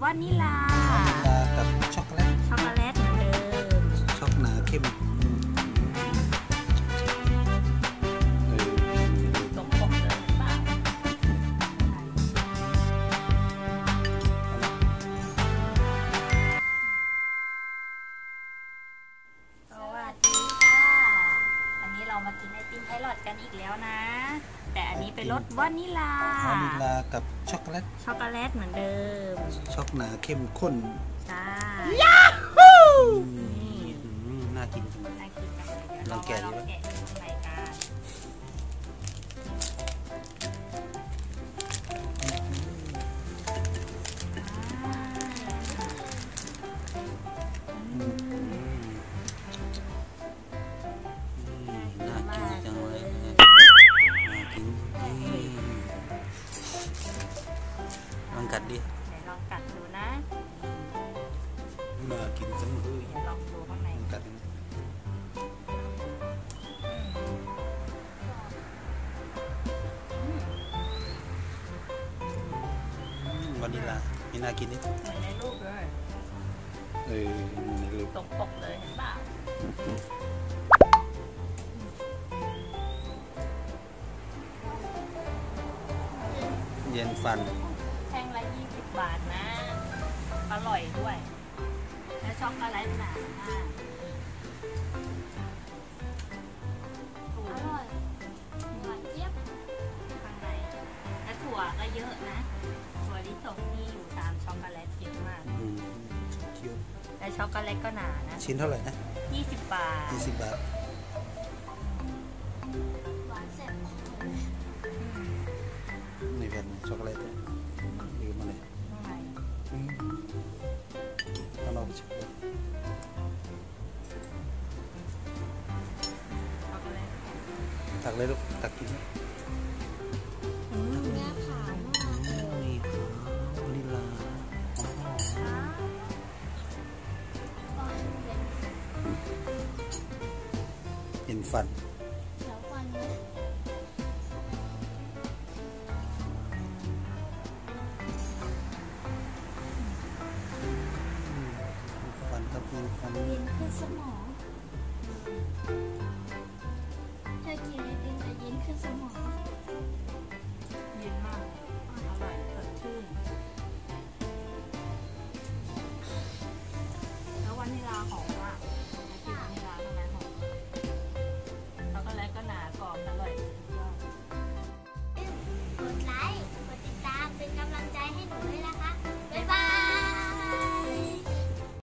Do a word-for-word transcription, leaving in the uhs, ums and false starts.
วานิลาวานิลากับช็อกโกแลตช็อกโกแลตเหมือนเดิมช็อกหนาเข้มตรงปกเลยหรือเปล่าสวัสดีค่ะอันนี้เรามากินไอติมไพลอตกันอีกแล้วนะแต่อันนี้เป็นรสวานิลาวานิลากับช็อกโกแลตช็อกโกแลตเหมือนเดิมช็อกหนาเข้มข้นใช่ยาฮูน่ากินจริงน่ากินจังเลยเดี๋ยวลองแกะดูข้างในกันน่ากินจังเลยน่ากินลองกัดดิไหนลองกัดดูนะน่ากินจังเลยลองดูข้างในกัดวานิลาไม่น่ากินนิดเหมือนในรูปเลยเออในรูปตรงปกเลยเห็นเปล่าเย็นฟันแท่งละยี่สิบบาทนะอร่อยด้วยและช็อกโกแลตหนามากอร่อยหวานเจี๊ยบข้างในและถั่วก็เยอะนะถั่วลิสงนี่อยู่ตามช็อกโกแลตเยอะมากและช็อกโกแลตก็หนานะชิ้นเท่าไหร่นะยี่สิบบาทยี่สิบบาทหวานเสร็จนี่เป็นช็อกโกแลตเนี่ยดูมาเลยข้างในข้างนอกช็อกโกแลตตักเลยลูกตักกินอืมเนื้อขาวมากเลยนี่ค่ะวานิลาเห็นฟันฟันครับมีฟันเย็นขึ้นสมองถ้ากินไอติมจะเย็นขึ้นสมอง